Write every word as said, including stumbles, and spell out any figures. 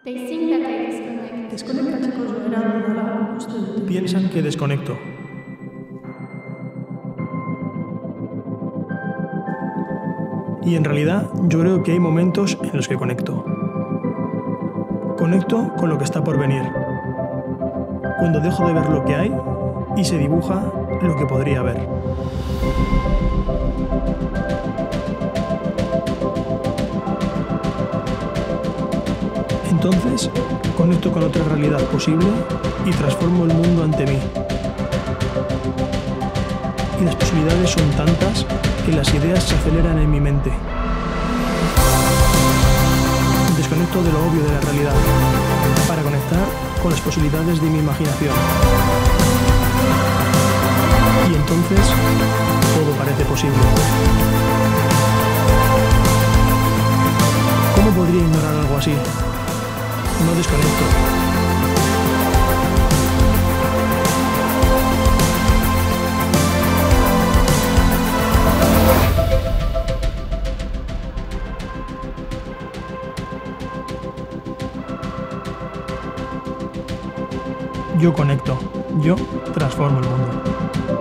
They think that I disconnect. Desconecta, chicos, verán, hola, ustedes. Piensan que desconecto. Y en realidad yo creo que hay momentos en los que conecto. Conecto con lo que está por venir. Cuando dejo de ver lo que hay y se dibuja lo que podría haber. Entonces, conecto con otra realidad posible y transformo el mundo ante mí. Y las posibilidades son tantas que las ideas se aceleran en mi mente. Desconecto de lo obvio de la realidad para conectar con las posibilidades de mi imaginación. Y entonces, todo parece posible. ¿Cómo podría ignorar algo así? No desconecto. Yo conecto. Yo transformo el mundo.